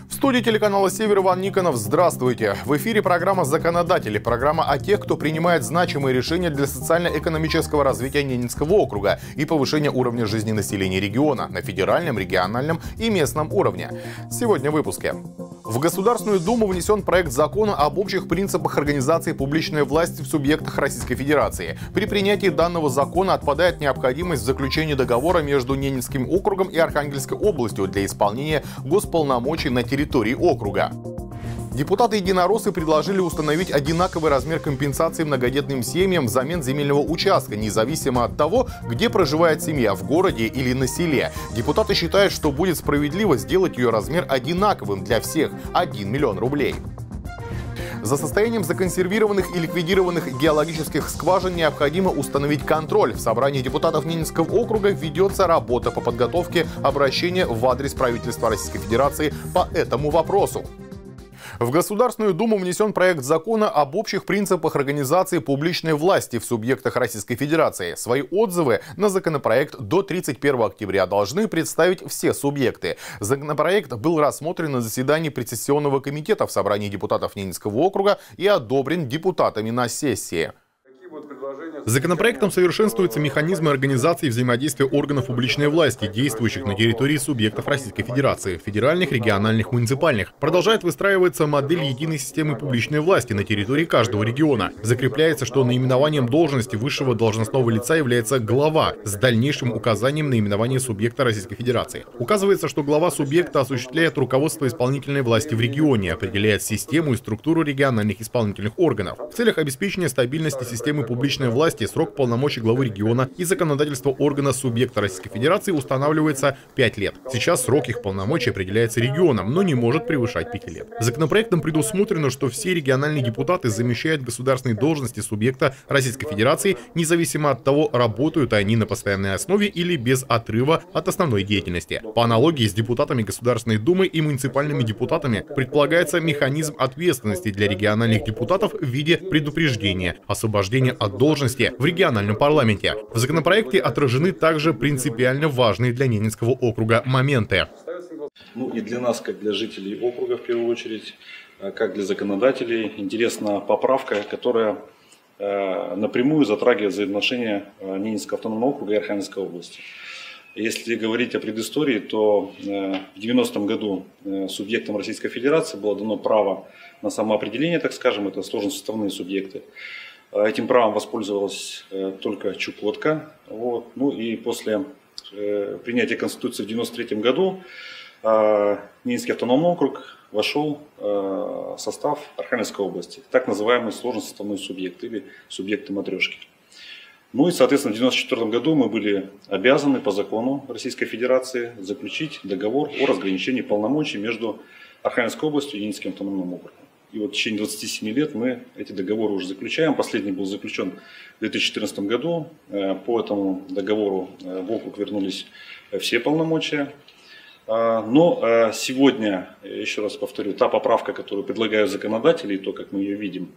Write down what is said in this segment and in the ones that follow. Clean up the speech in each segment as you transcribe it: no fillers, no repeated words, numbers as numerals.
В студии телеканала «Север» Иван Никонов. Здравствуйте. В эфире программа «Законодатели». Программа о тех, кто принимает значимые решения для социально-экономического развития Ненецкого округа и повышения уровня жизни населения региона на федеральном, региональном и местном уровне. Сегодня в выпуске. В Государственную Думу внесен проект закона об общих принципах организации публичной власти в субъектах Российской Федерации. При принятии данного закона отпадает необходимость в заключении договора между Ненецким округом и Архангельской областью для исполнения госполномочий на территории округа. Депутаты-единороссы предложили установить одинаковый размер компенсации многодетным семьям взамен земельного участка, независимо от того, где проживает семья, в городе или на селе. Депутаты считают, что будет справедливо сделать ее размер одинаковым для всех – 1 миллион рублей. За состоянием законсервированных и ликвидированных геологических скважин необходимо установить контроль. В собрании депутатов Ненецкого округа ведется работа по подготовке обращения в адрес правительства Российской Федерации по этому вопросу. В Государственную Думу внесен проект закона об общих принципах организации публичной власти в субъектах Российской Федерации. Свои отзывы на законопроект до 31 октября должны представить все субъекты. Законопроект был рассмотрен на заседании предсессионного комитета в собрании депутатов Ненецкого округа и одобрен депутатами на сессии. Законопроектом совершенствуются механизмы организации и взаимодействия органов публичной власти, действующих на территории субъектов Российской Федерации, федеральных, региональных, муниципальных. Продолжает выстраиваться модель единой системы публичной власти на территории каждого региона. Закрепляется, что наименованием должности высшего должностного лица является глава с дальнейшим указанием наименования субъекта Российской Федерации. Указывается, что глава субъекта осуществляет руководство исполнительной власти в регионе, определяет систему и структуру региональных исполнительных органов. В целях обеспечения стабильности системы публичной власти срок полномочий главы региона и законодательства органа субъекта Российской Федерации устанавливается 5 лет. Сейчас срок их полномочий определяется регионом, но не может превышать 5 лет. Законопроектом предусмотрено, что все региональные депутаты замещают государственные должности субъекта Российской Федерации, независимо от того, работают они на постоянной основе или без отрыва от основной деятельности. По аналогии с депутатами Государственной Думы и муниципальными депутатами предполагается механизм ответственности для региональных депутатов в виде предупреждения, освобождения от должности в региональном парламенте. В законопроекте отражены также принципиально важные для Ненецкого округа моменты. И для нас, как для жителей округа, в первую очередь, как для законодателей, интересна поправка, которая напрямую затрагивает взаимоотношения Ненецкого автономного округа и Архангельской области. Если говорить о предыстории, то в 90-м году субъектам Российской Федерации было дано право на самоопределение, так скажем, это сложносоставные субъекты. Этим правом воспользовалась только Чукотка. И после принятия Конституции в 1993 году Ненецкий автономный округ вошел в состав Архангельской области, так называемый сложносоставной субъект или субъекты матрешки. Соответственно, в 1994 году мы были обязаны по закону Российской Федерации заключить договор о разграничении полномочий между Архангельской областью и Ненецким автономным округом. И в течение 27 лет мы эти договоры уже заключаем. Последний был заключен в 2014 году. По этому договору в округ вернулись все полномочия. Но сегодня, еще раз повторю, та поправка, которую предлагают законодатели, и то, как мы ее видим,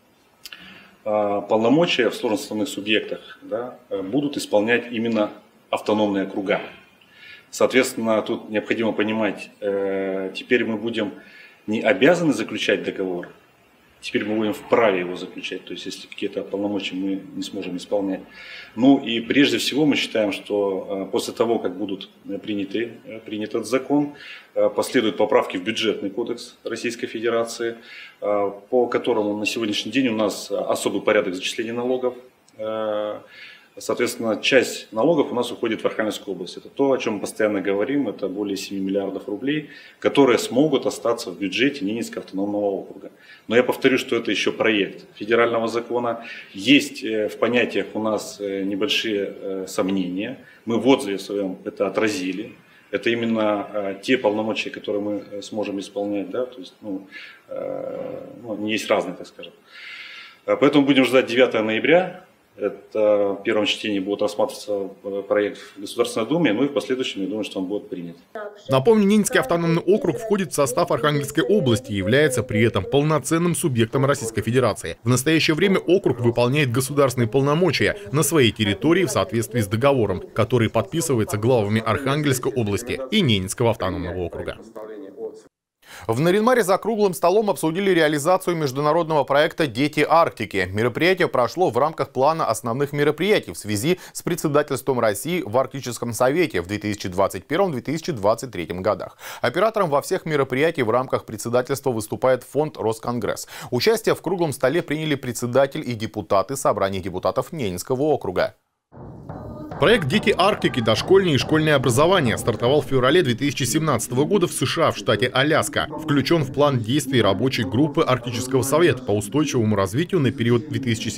полномочия в сложносоставных субъектах будут исполнять именно автономные округа. Соответственно, тут необходимо понимать, теперь мы будем не обязаны заключать договор, теперь мы будем вправе его заключать, то есть если какие-то полномочия мы не сможем исполнять. И прежде всего мы считаем, что после того, как будут принят этот закон, последуют поправки в бюджетный кодекс Российской Федерации, по которому на сегодняшний день у нас особый порядок зачисления налогов. Соответственно, часть налогов у нас уходит в Архангельскую область. Это то, о чем мы постоянно говорим, это более 7 миллиардов рублей, которые смогут остаться в бюджете Ненецкого автономного округа. Но я повторю, что это еще проект федерального закона. Есть в понятиях у нас небольшие сомнения. Мы в отзыве своем это отразили. Это именно те полномочия, которые мы сможем исполнять. То есть, они есть разные, так скажем. Поэтому будем ждать 9 ноября. Это в первом чтении будет рассматриваться проект в Государственной Думе, и в последующем, я думаю, что он будет принят. Напомню, Ненецкий автономный округ входит в состав Архангельской области и является при этом полноценным субъектом Российской Федерации. В настоящее время округ выполняет государственные полномочия на своей территории в соответствии с договором, который подписывается главами Архангельской области и Ненецкого автономного округа. В Нарьян-Маре за круглым столом обсудили реализацию международного проекта «Дети Арктики». Мероприятие прошло в рамках плана основных мероприятий в связи с председательством России в Арктическом совете в 2021-2023 годах. Оператором во всех мероприятиях в рамках председательства выступает фонд «Росконгресс». Участие в круглом столе приняли председатель и депутаты собрания депутатов Ненецкого округа. Проект «Дети Арктики. Дошкольное и школьное образование» стартовал в феврале 2017 года в США, в штате Аляска. Включен в план действий рабочей группы Арктического совета по устойчивому развитию на период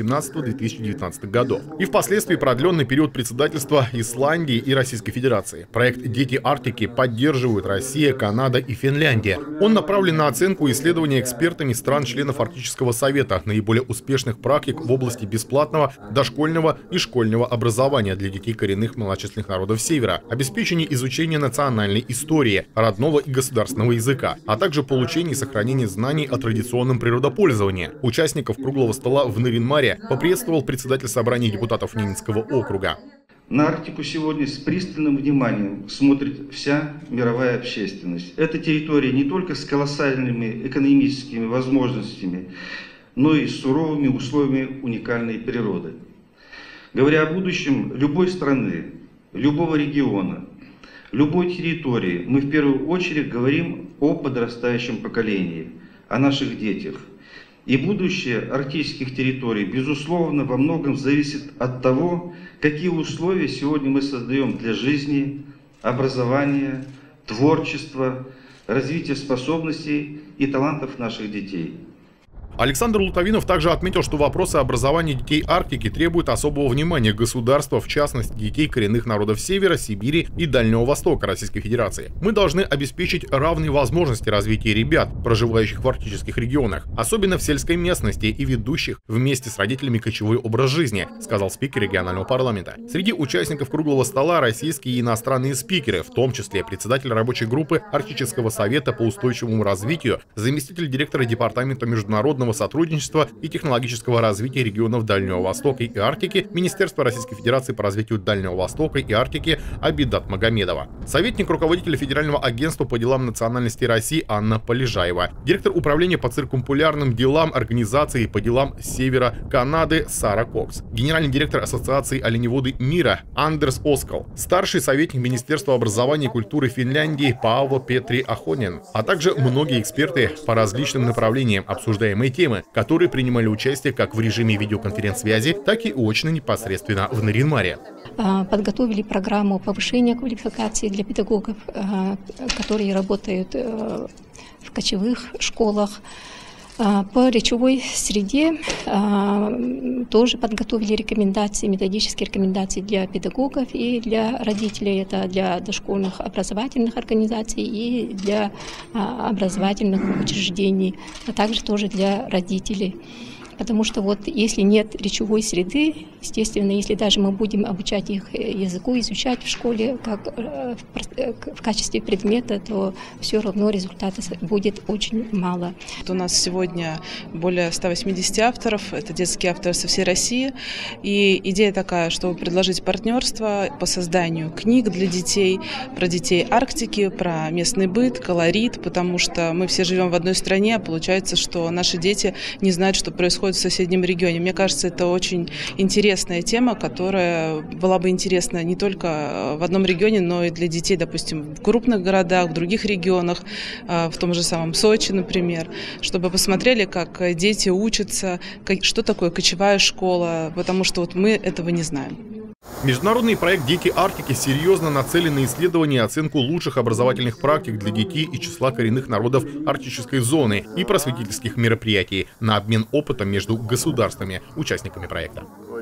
2017-2019 годов. И впоследствии продлен на период председательства Исландии и Российской Федерации. Проект «Дети Арктики» поддерживают Россия, Канада и Финляндия. Он направлен на оценку и исследования экспертами стран-членов Арктического совета наиболее успешных практик в области бесплатного дошкольного и школьного образования для детей коренных малочисленных народов Севера, обеспечение изучения национальной истории, родного и государственного языка, а также получение и сохранение знаний о традиционном природопользовании. Участников круглого стола в Нарьян-Маре поприветствовал председатель собрания депутатов Ненецкого округа. На Арктику сегодня с пристальным вниманием смотрит вся мировая общественность. Эта территория не только с колоссальными экономическими возможностями, но и с суровыми условиями уникальной природы. Говоря о будущем любой страны, любого региона, любой территории, мы в первую очередь говорим о подрастающем поколении, о наших детях. И будущее арктических территорий, безусловно, во многом зависит от того, какие условия сегодня мы создаем для жизни, образования, творчества, развития способностей и талантов наших детей. Александр Лутовинов также отметил, что вопросы образования детей Арктики требуют особого внимания государства, в частности детей коренных народов Севера, Сибири и Дальнего Востока Российской Федерации. Мы должны обеспечить равные возможности развития ребят, проживающих в арктических регионах, особенно в сельской местности и ведущих вместе с родителями кочевой образ жизни, сказал спикер регионального парламента. Среди участников круглого стола российские и иностранные спикеры, в том числе председатель рабочей группы Арктического совета по устойчивому развитию, заместитель директора департамента международного сотрудничества и технологического развития регионов Дальнего Востока и Арктики Министерства Российской Федерации по развитию Дальнего Востока и Арктики Абидат Магомедова, советник руководителя Федерального агентства по делам национальности России Анна Полежаева, директор управления по циркумполярным делам Организации по делам Севера Канады Сара Кокс, генеральный директор Ассоциации оленеводы мира Андерс Оскал, старший советник Министерства образования и культуры Финляндии Пауво Петри Ахонен, а также многие эксперты по различным направлениям обсуждаемой темы, которые принимали участие как в режиме видеоконференц-связи, так и очно непосредственно в Нарьян-Маре. Подготовили программу повышения квалификации для педагогов, которые работают в кочевых школах. По речевой среде тоже подготовили рекомендации, методические рекомендации для педагогов и для родителей. Это для дошкольных образовательных организаций и для образовательных учреждений, а также тоже для родителей. Потому что вот если нет речевой среды, естественно, если даже мы будем обучать их языку, изучать в школе как в качестве предмета, то все равно результата будет очень мало. У нас сегодня более 180 авторов, это детские авторы со всей России. И идея такая, чтобы предложить партнерство по созданию книг для детей, про детей Арктики, про местный быт, колорит, потому что мы все живем в одной стране, а получается, что наши дети не знают, что происходит в соседнем регионе. Мне кажется, это очень интересная тема, которая была бы интересна не только в одном регионе, но и для детей, допустим, в крупных городах, в других регионах, в том же самом Сочи, например, чтобы посмотрели, как дети учатся, что такое кочевая школа, потому что вот мы этого не знаем. Международный проект «Дети Арктики» серьезно нацелен на исследование и оценку лучших образовательных практик для детей и числа коренных народов арктической зоны и просветительских мероприятий на обмен опытом между государствами, участниками проекта.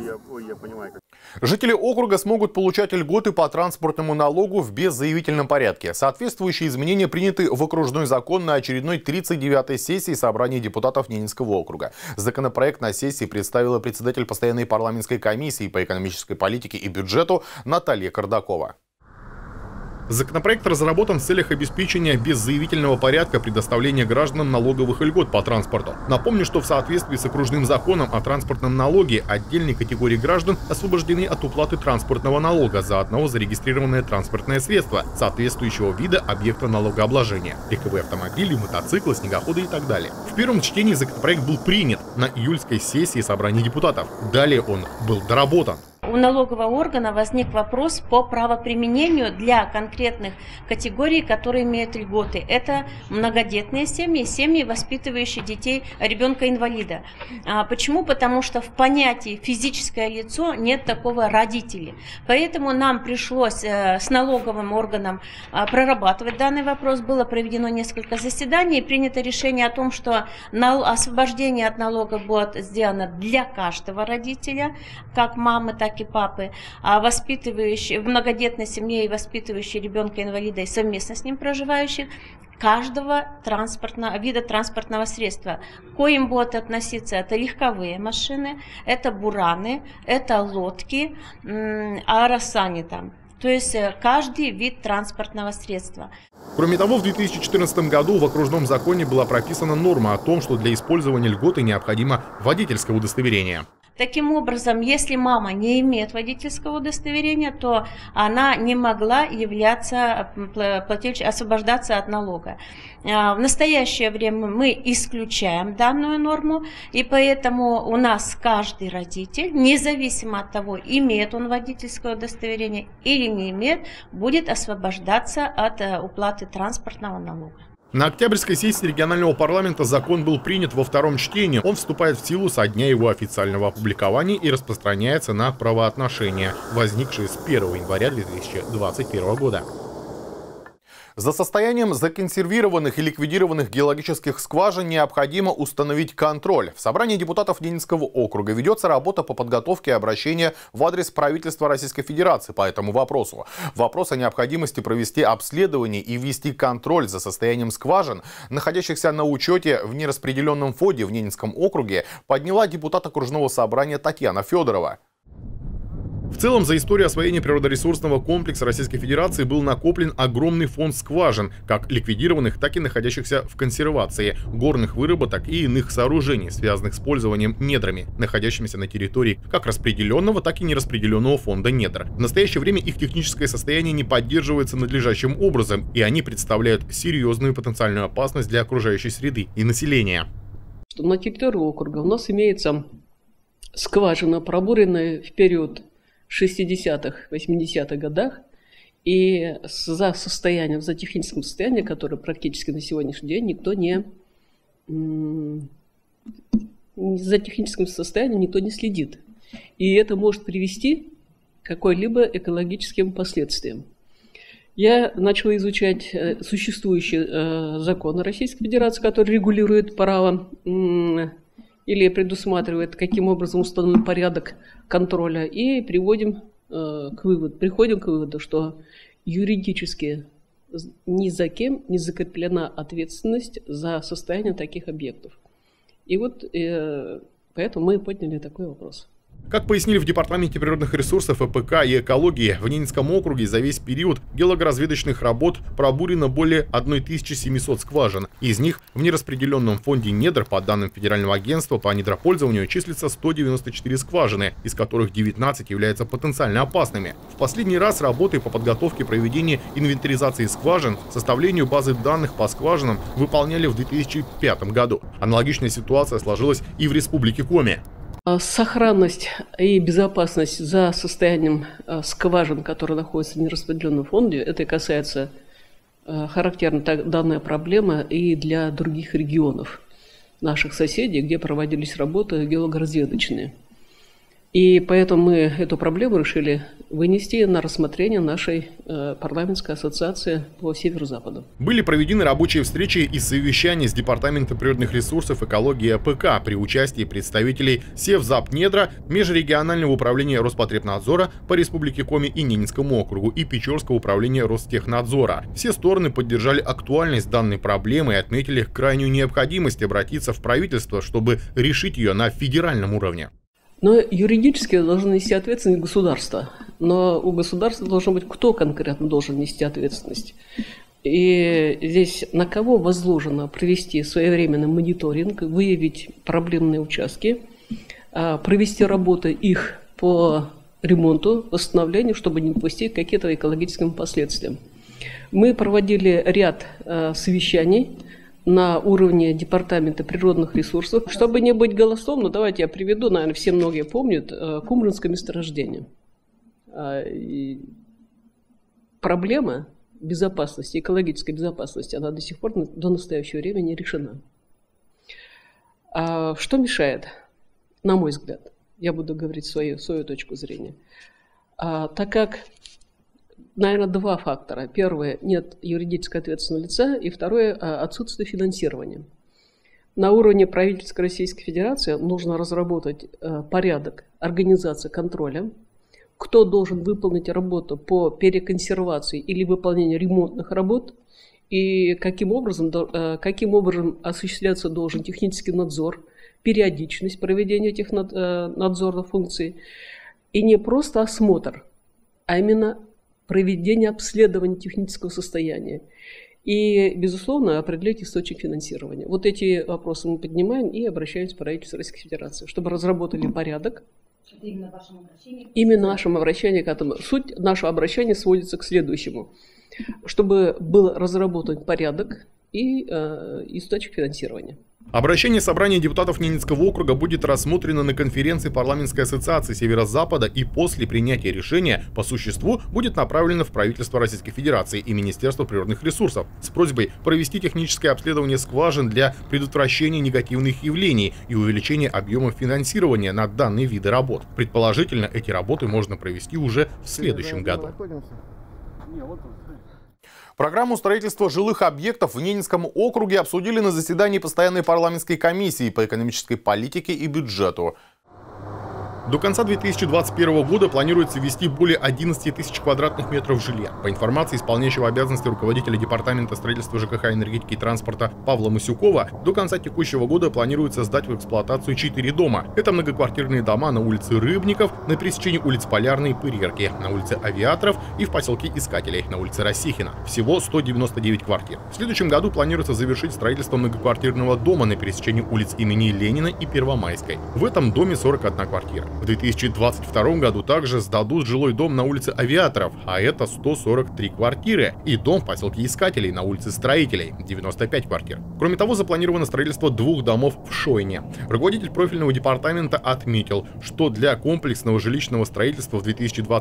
Жители округа смогут получать льготы по транспортному налогу в беззаявительном порядке. Соответствующие изменения приняты в окружной закон на очередной 39-й сессии собрания депутатов Ненецкого округа. Законопроект на сессии представила председатель постоянной парламентской комиссии по экономической политике и бюджету Наталья Кардакова. Законопроект разработан в целях обеспечения беззаявительного порядка предоставления гражданам налоговых льгот по транспорту. Напомню, что в соответствии с окружным законом о транспортном налоге отдельные категории граждан освобождены от уплаты транспортного налога за одно зарегистрированное транспортное средство соответствующего вида объекта налогообложения – легковые автомобили, мотоциклы, снегоходы и так далее. В первом чтении законопроект был принят на июльской сессии собрания депутатов. Далее он был доработан. У налогового органа возник вопрос по правоприменению для конкретных категорий, которые имеют льготы. Это многодетные семьи, семьи, воспитывающие детей, ребенка-инвалида. Почему? Потому что в понятии физическое лицо нет такого родителей. Поэтому нам пришлось с налоговым органом прорабатывать данный вопрос. Было проведено несколько заседаний и принято решение о том, что освобождение от налога будет сделано для каждого родителя, как мамы, так и папы, а воспитывающие в многодетной семье и воспитывающие ребенка-инвалида и совместно с ним проживающих каждого вида транспортного средства. К коим будут относиться это легковые машины, это бураны, это лодки, аэросани там. То есть каждый вид транспортного средства. Кроме того, в 2014 году в окружном законе была прописана норма о том, что для использования льготы необходимо водительское удостоверение. Таким образом, если мама не имеет водительского удостоверения, то она не могла освобождаться от налога. В настоящее время мы исключаем данную норму, и поэтому у нас каждый родитель, независимо от того, имеет он водительское удостоверение или не имеет, будет освобождаться от уплаты транспортного налога. На октябрьской сессии регионального парламента закон был принят во втором чтении. Он вступает в силу со дня его официального опубликования и распространяется на правоотношения, возникшие с 1 января 2021 года. За состоянием законсервированных и ликвидированных геологических скважин необходимо установить контроль. В собрании депутатов Ненецкого округа ведется работа по подготовке обращения в адрес правительства Российской Федерации по этому вопросу. Вопрос о необходимости провести обследование и ввести контроль за состоянием скважин, находящихся на учете в нераспределенном фонде в Ненецком округе, подняла депутат окружного собрания Татьяна Федорова. В целом, за историю освоения природоресурсного комплекса Российской Федерации был накоплен огромный фонд скважин, как ликвидированных, так и находящихся в консервации, горных выработок и иных сооружений, связанных с пользованием недрами, находящимися на территории как распределенного, так и нераспределенного фонда недр. В настоящее время их техническое состояние не поддерживается надлежащим образом, и они представляют серьезную потенциальную опасность для окружающей среды и населения. На территории округа у нас имеется скважина, пробуренная в период 60-х, 80-х годах, и за техническим состоянием, которое практически на сегодняшний день никто не следит. И это может привести к какой-либо экологическим последствиям. Я начала изучать существующие законы Российской Федерации, которые регулируют право или предусматривает, каким образом установлен порядок контроля, и приходим к выводу, что юридически ни за кем не закреплена ответственность за состояние таких объектов. И вот поэтому мы подняли такой вопрос. Как пояснили в Департаменте природных ресурсов, ЭПК и экологии, в Ненецком округе за весь период геологоразведочных работ пробурено более 1700 скважин. Из них в нераспределенном фонде недр, по данным Федерального агентства по недропользованию, числится 194 скважины, из которых 19 являются потенциально опасными. В последний раз работы по подготовке проведения инвентаризации скважин, составлению базы данных по скважинам выполняли в 2005 году. Аналогичная ситуация сложилась и в Республике Коми. Сохранность и безопасность за состоянием скважин, которые находятся в нераспределенном фонде, это касается характерна данная проблема и для других регионов наших соседей, где проводились работы геологоразведочные. И поэтому мы эту проблему решили вынести на рассмотрение нашей парламентской ассоциации по Северо-Западу. Были проведены рабочие встречи и совещания с Департаментом природных ресурсов, экологии и АПК при участии представителей Севзапнедра, Межрегионального управления Роспотребнадзора по Республике Коми и Ненецкому округу и Печорского управления Ростехнадзора. Все стороны поддержали актуальность данной проблемы и отметили крайнюю необходимость обратиться в правительство, чтобы решить ее на федеральном уровне. Но юридически должно нести ответственность государство. но у государства должен быть, кто конкретно должен нести ответственность. И здесь на кого возложено провести своевременный мониторинг, выявить проблемные участки, провести работы их по ремонту, восстановлению, чтобы не допустить какие-то экологическим последствиям. Мы проводили ряд совещаний на уровне Департамента природных ресурсов. Чтобы не быть голословным, давайте я приведу, наверное, все многие помнят, Кумринское месторождение. Проблема безопасности, экологической безопасности, она до сих пор, до настоящего времени не решена. Что мешает, на мой взгляд? Я буду говорить свою точку зрения. Так как, наверное, два фактора. Первое, нет юридически ответственного лица, и второе, отсутствие финансирования. На уровне правительства Российской Федерации нужно разработать порядок организации контроля, кто должен выполнить работу по переконсервации или выполнению ремонтных работ, и каким образом осуществляться должен технический надзор, периодичность проведения этих надзорных функций. И не просто осмотр, а именно проведение обследования технического состояния. И, безусловно, определить источник финансирования. Вот эти вопросы мы поднимаем и обращаемся в правительство Российской Федерации, чтобы разработали порядок. Это именно вашем обращении? Именно нашем обращении к этому. Суть нашего обращения сводится к следующему. Чтобы был разработан порядок и источник финансирования. Обращение собрания депутатов Ненецкого округа будет рассмотрено на конференции Парламентской ассоциации Северо-Запада и после принятия решения по существу будет направлено в правительство Российской Федерации и Министерство природных ресурсов с просьбой провести техническое обследование скважин для предотвращения негативных явлений и увеличения объемов финансирования на данные виды работ. Предположительно, эти работы можно провести уже в следующем году. Программу строительства жилых объектов в Ненецком округе обсудили на заседании постоянной парламентской комиссии по экономической политике и бюджету. До конца 2021 года планируется ввести более 11 тысяч квадратных метров жилья. По информации исполняющего обязанности руководителя Департамента строительства ЖКХ, энергетики и транспорта Павла Масюкова, до конца текущего года планируется сдать в эксплуатацию 4 дома. Это многоквартирные дома на улице Рыбников, на пересечении улиц Полярной и Пырьерки, на улице Авиаторов и в поселке Искателей, на улице Рассихина. Всего 199 квартир. В следующем году планируется завершить строительство многоквартирного дома на пересечении улиц имени Ленина и Первомайской. В этом доме 41 квартира. В 2022 году также сдадут жилой дом на улице Авиаторов, а это 143 квартиры, и дом в поселке Искателей на улице Строителей, 95 квартир. Кроме того, запланировано строительство 2 домов в Шойне. Руководитель профильного департамента отметил, что для комплексного жилищного строительства в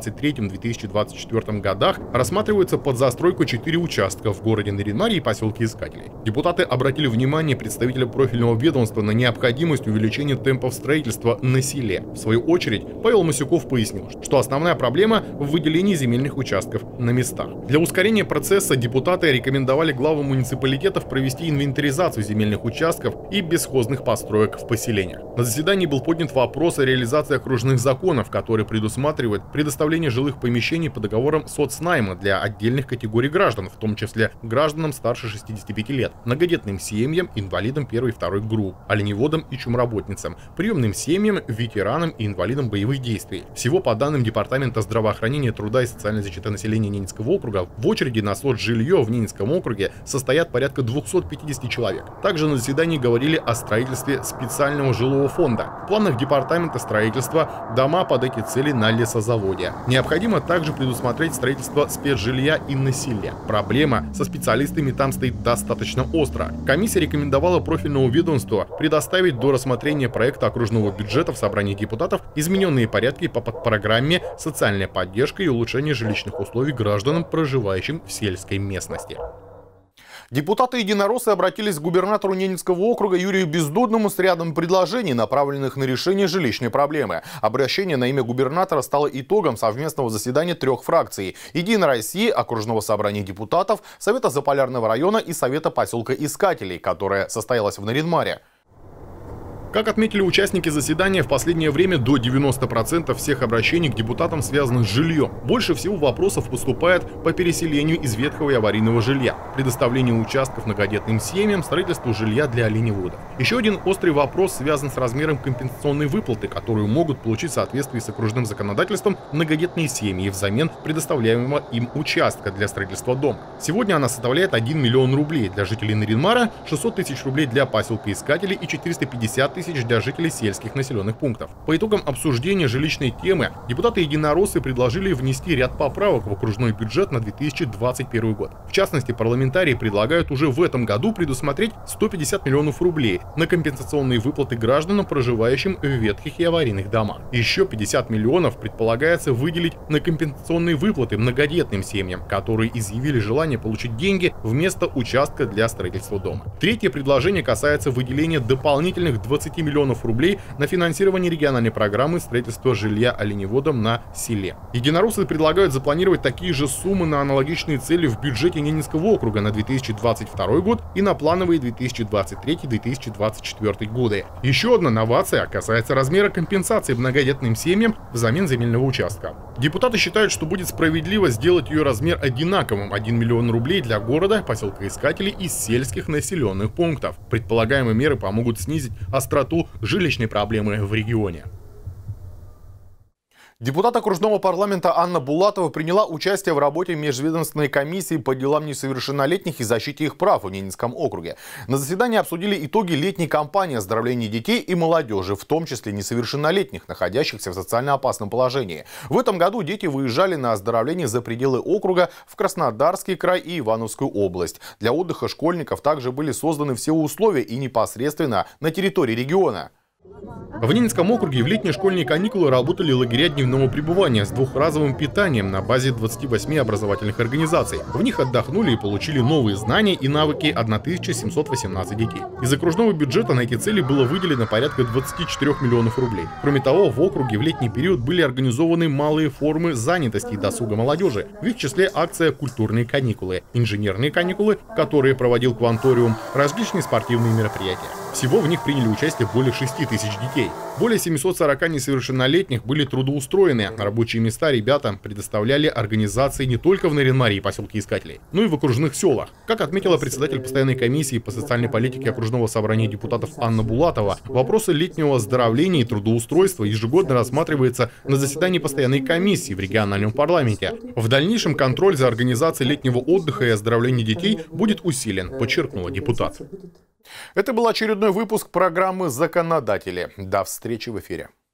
2023-2024 годах рассматривается под застройку 4 участка в городе Наринмарье и поселке Искателей. Депутаты обратили внимание представителя профильного ведомства на необходимость увеличения темпов строительства на селе. В свою очередь, Павел Масюков пояснил, что основная проблема в выделении земельных участков на местах. Для ускорения процесса депутаты рекомендовали главам муниципалитетов провести инвентаризацию земельных участков и бесхозных построек в поселениях. На заседании был поднят вопрос о реализации окружных законов, которые предусматривают предоставление жилых помещений по договорам соцнайма для отдельных категорий граждан, в том числе гражданам старше 65 лет, многодетным семьям, инвалидам 1 и 2 групп, оленеводам и чумработницам, приемным семьям, ветеранам и инвалидам боевых действий. Всего, по данным Департамента здравоохранения, труда и социальной защиты населения Ненецкого округа, в очереди на соцжилье в Ненецком округе состоят порядка 250 человек. Также на заседании говорили о строительстве специального жилого фонда. В планах Департамента строительства дома под эти цели на лесозаводе. Необходимо также предусмотреть строительство спецжилья и на селе. Проблема со специалистами там стоит достаточно остро. Комиссия рекомендовала профильному ведомству предоставить до рассмотрения проекта окружного бюджета в собрании депутатов измененные порядки по подпрограмме «Социальная поддержка и улучшение жилищных условий гражданам, проживающим в сельской местности». Депутаты-единороссы обратились к губернатору Ненецкого округа Юрию Бездудному с рядом предложений, направленных на решение жилищной проблемы. Обращение на имя губернатора стало итогом совместного заседания 3 фракций: «Единой России», Окружного собрания депутатов, Совета Заполярного района и Совета поселка Искателей, которое состоялось в Наринмаре. Как отметили участники заседания, в последнее время до 90% всех обращений к депутатам связаны с жильем. Больше всего вопросов поступает по переселению из ветхого и аварийного жилья, предоставлению участков многодетным семьям, строительству жилья для оленеводов. Еще один острый вопрос связан с размером компенсационной выплаты, которую могут получить в соответствии с окружным законодательством многодетные семьи взамен предоставляемого им участка для строительства дома. Сегодня она составляет 1 миллион рублей для жителей Нарьян-Мара, 600 тысяч рублей для поселка Искателей и 450 тысяч для жителей сельских населенных пунктов. По итогам обсуждения жилищной темы депутаты-единороссы предложили внести ряд поправок в окружной бюджет на 2021 год. В частности, парламентарии предлагают уже в этом году предусмотреть 150 миллионов рублей на компенсационные выплаты гражданам, проживающим в ветхих и аварийных домах. Еще 50 миллионов предполагается выделить на компенсационные выплаты многодетным семьям, которые изъявили желание получить деньги вместо участка для строительства дома. Третье предложение касается выделения дополнительных 20 миллионов рублей на финансирование региональной программы строительства жилья оленеводам на селе. Единороссы предлагают запланировать такие же суммы на аналогичные цели в бюджете Ненецкого округа на 2022 год и на плановые 2023-2024 годы. Еще одна новация касается размера компенсации многодетным семьям взамен земельного участка. Депутаты считают, что будет справедливо сделать ее размер одинаковым – 1 миллион рублей для города, поселка Искателей и сельских населенных пунктов. Предполагаемые меры помогут снизить остроту жилищной проблемы в регионе. Депутат окружного парламента Анна Булатова приняла участие в работе межведомственной комиссии по делам несовершеннолетних и защите их прав в Ненецком округе. На заседании обсудили итоги летней кампании оздоровления детей и молодежи, в том числе несовершеннолетних, находящихся в социально опасном положении. В этом году дети выезжали на оздоровление за пределы округа в Краснодарский край и Ивановскую область. Для отдыха школьников также были созданы все условия и непосредственно на территории региона. В Ненецком округе в летние школьные каникулы работали лагеря дневного пребывания с двухразовым питанием на базе 28 образовательных организаций. В них отдохнули и получили новые знания и навыки 1718 детей. Из окружного бюджета на эти цели было выделено порядка 24 миллионов рублей. Кроме того, в округе в летний период были организованы малые формы занятости и досуга молодежи. В их числе акция «Культурные каникулы», инженерные каникулы, которые проводил Кванториум, различные спортивные мероприятия. Всего в них приняли участие более 6 тысяч детей. Более 740 несовершеннолетних были трудоустроены. Рабочие места ребятам предоставляли организации не только в Нарьян-Маре и поселке Искателей, но и в окружных селах. Как отметила председатель постоянной комиссии по социальной политике окружного собрания депутатов Анна Булатова, вопросы летнего оздоровления и трудоустройства ежегодно рассматриваются на заседании постоянной комиссии в региональном парламенте. В дальнейшем контроль за организацией летнего отдыха и оздоровления детей будет усилен, подчеркнула депутат. Это был очередной выпуск программы «Законодатели». До встречи в эфире.